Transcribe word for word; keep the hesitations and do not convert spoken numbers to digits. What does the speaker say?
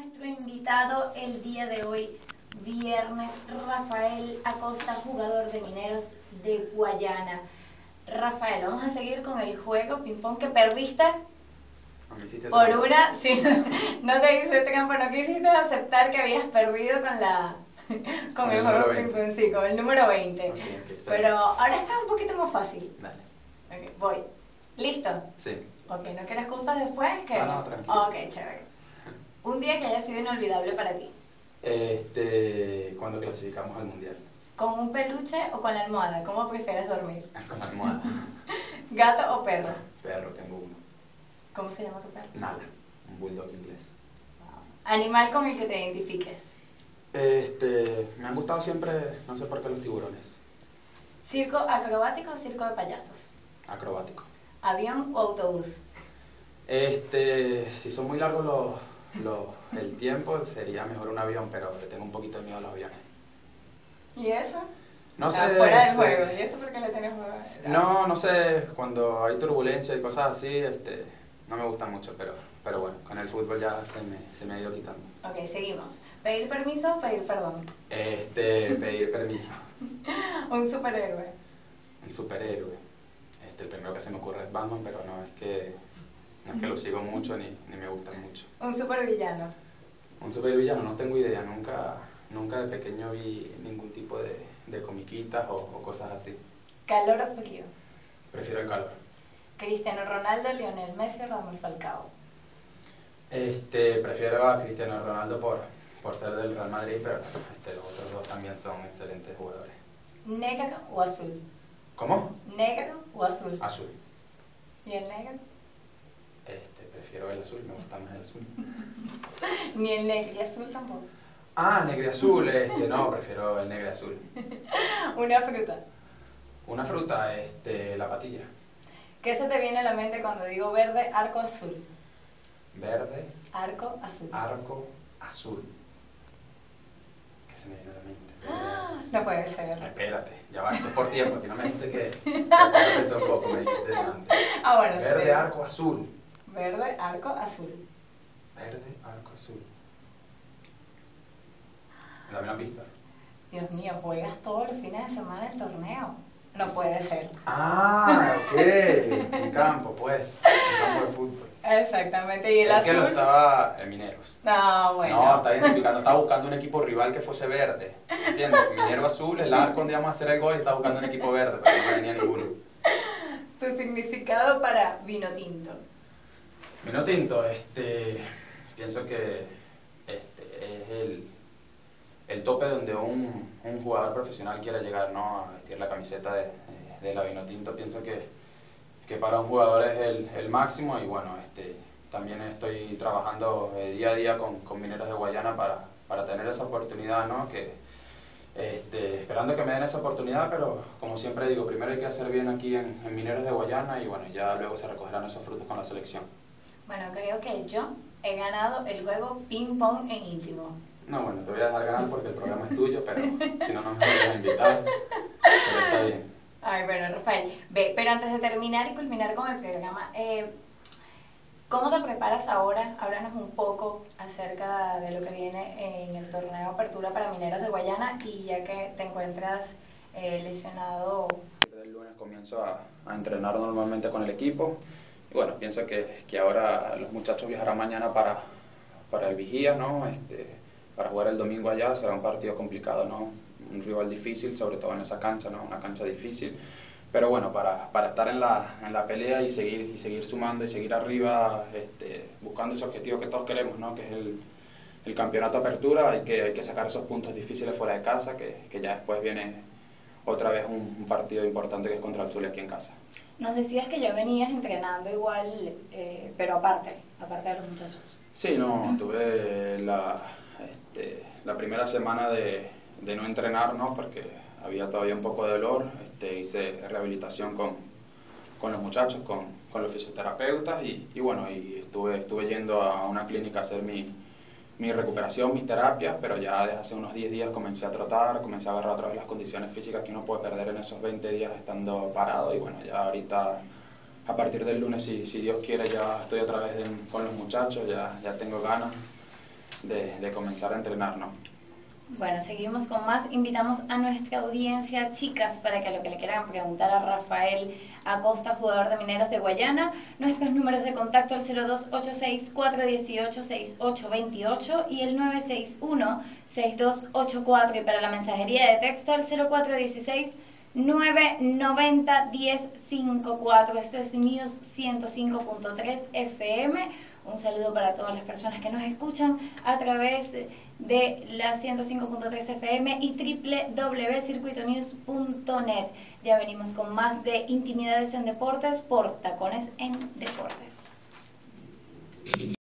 nuestro invitado el día de hoy, viernes, Rafael Acosta, jugador de Mineros de Guayana. Rafael, vamos a seguir con el juego ping-pong que perdiste por trampa. una, sí, no te hice trampa, no quisiste aceptar que habías perdido con la con, con el, el juego ping-pong, sí, con el número veinte. Okay, okay, pero ahora está un poquito más fácil. Dale. Okay, voy. ¿Listo? Sí. Ok, ¿no quieres cosas después? Que... Ah, no, tranquilo. Ok, chévere. Un día que haya sido inolvidable para ti. Este, cuando clasificamos al mundial. ¿Con un peluche o con la almohada? ¿Cómo prefieres dormir? Con la almohada. ¿Gato o perro? Perro, tengo uno. ¿Cómo se llama tu perro? Nala, un bulldog inglés. Wow. ¿Animal con el que te identifiques? Este, me han gustado siempre, no sé por qué, los tiburones. ¿Circo acrobático o circo de payasos? Acrobático. ¿Avión o autobús? Este, si son muy largos los, los, el tiempo, sería mejor un avión, pero le tengo un poquito de miedo a los aviones. ¿Y eso? No ah, sé. Fuera del este, juego. ¿Y eso por qué le tienes miedo? No, no sé, cuando hay turbulencia y cosas así, este, no me gusta mucho, pero, pero bueno, con el fútbol ya se me, se me ha ido quitando. Ok, seguimos. ¿Pedir permiso o pedir perdón? Este, pedir permiso. Un superhéroe. Un superhéroe. Este, el primero que se me ocurre es Batman, pero no es que, no es que lo sigo mucho ni, ni me gustan mucho. Un supervillano. Un supervillano, no tengo idea, nunca, nunca de pequeño vi ningún tipo de, de comiquitas o, o cosas así. ¿Calor o frío? Prefiero el calor. ¿Cristiano Ronaldo, Lionel Messi o Radamel Falcao? Este, prefiero a Cristiano Ronaldo por, por ser del Real Madrid, pero este, los otros dos también son excelentes jugadores. ¿Negro o azul? ¿Cómo? ¿Negro o azul? Azul. ¿Y el negro? Este, prefiero el azul, me gusta más el azul. Ni el negro y azul tampoco. Ah, negro y azul, este, no, prefiero el negro y azul. Una fruta. Una fruta, este, la patilla. ¿Qué se te viene a la mente cuando digo verde, arco, azul? Verde. Arco, azul. Arco, azul. ¿Qué se me viene a la mente? Ah, no puede ser. Espérate, ya va, esto es por tiempo, aquí no me dijiste que... que pensé un poco, me dijiste antes. Ah, bueno. Verde, sí. arco, azul. Verde, arco, azul. Verde, arco, azul. Dame una pista. Dios mío, juegas todos los fines de semana el torneo. No puede ser. Ah, ok. En campo, pues. En campo de fútbol. Exactamente. ¿Y el es azul? que lo estaba en Mineros. No, bueno. No, está identificando, estaba buscando un equipo rival que fuese verde. ¿Entiendes? Minero azul, el arco donde íbamos a hacer el gol y estaba buscando un equipo verde, pero no me venía ninguno. ¿Tu significado para vino tinto? Vino tinto, este, pienso que este es el, el tope donde un, un jugador profesional quiera llegar, ¿no? A vestir la camiseta de, de la vino tinto. Pienso que, que para un jugador es el, el máximo y bueno, este, también estoy trabajando eh, día a día con, con Mineros de Guayana para, para tener esa oportunidad, ¿no? Que, este, esperando que me den esa oportunidad, pero como siempre digo, primero hay que hacer bien aquí en, en Mineros de Guayana y bueno, ya luego se recogerán esos frutos con la selección. Bueno, creo que yo he ganado el juego ping-pong en íntimo. No, bueno, te voy a dejar ganar porque el programa es tuyo, pero si no, no me voy a invitar. Pero está bien. Ay, bueno, Rafael, ve, pero antes de terminar y culminar con el programa, eh, ¿cómo te preparas ahora? Háblanos un poco acerca de lo que viene en el torneo Apertura para Mineros de Guayana y ya que te encuentras eh, lesionado. El lunes comienzo a, a entrenar normalmente con el equipo. Y bueno, pienso que, que ahora los muchachos viajarán mañana para, para el Vigía, ¿no? Este, para jugar el domingo allá. Será un partido complicado, ¿no? Un rival difícil, sobre todo en esa cancha, ¿no? Una cancha difícil. Pero bueno, para, para estar en la, en la pelea y seguir, y seguir sumando y seguir arriba, este, buscando ese objetivo que todos queremos, ¿no? Que es el, el campeonato Apertura, hay que, hay que sacar esos puntos difíciles fuera de casa, que, que ya después viene otra vez un, un partido importante que es contra el Zulia aquí en casa. Nos decías que ya venías entrenando igual, eh, pero aparte, aparte de los muchachos. Sí, no, tuve la, este, la primera semana de, de no entrenar, ¿no? Porque había todavía un poco de dolor. Este, hice rehabilitación con, con los muchachos, con, con los fisioterapeutas y, y bueno, y estuve, estuve yendo a una clínica a hacer mi, mi recuperación, mis terapias, pero ya desde hace unos diez días comencé a trotar, comencé a agarrar otra vez las condiciones físicas que uno puede perder en esos veinte días estando parado y bueno, ya ahorita a partir del lunes, si, si Dios quiere, ya estoy otra vez en, con los muchachos, ya, ya tengo ganas de, de comenzar a entrenar, ¿no? Bueno, seguimos con más. Invitamos a nuestra audiencia, chicas, para que lo que le quieran preguntar a Rafael Acosta, jugador de Mineros de Guayana. Nuestros números de contacto: el cero dos ocho seis, cuatro uno ocho, seis ocho dos ocho y el nueve seis uno, seis dos ocho cuatro. Y para la mensajería de texto, el cero cuatro uno seis, nueve nueve cero, uno cero cinco cuatro. Esto es News ciento cinco punto tres F M. Un saludo para todas las personas que nos escuchan a través de la ciento cinco punto tres F M y doble u doble u doble u punto circuito news punto net. Ya venimos con más de Intimidades en Deportes por Tacones en Deportes.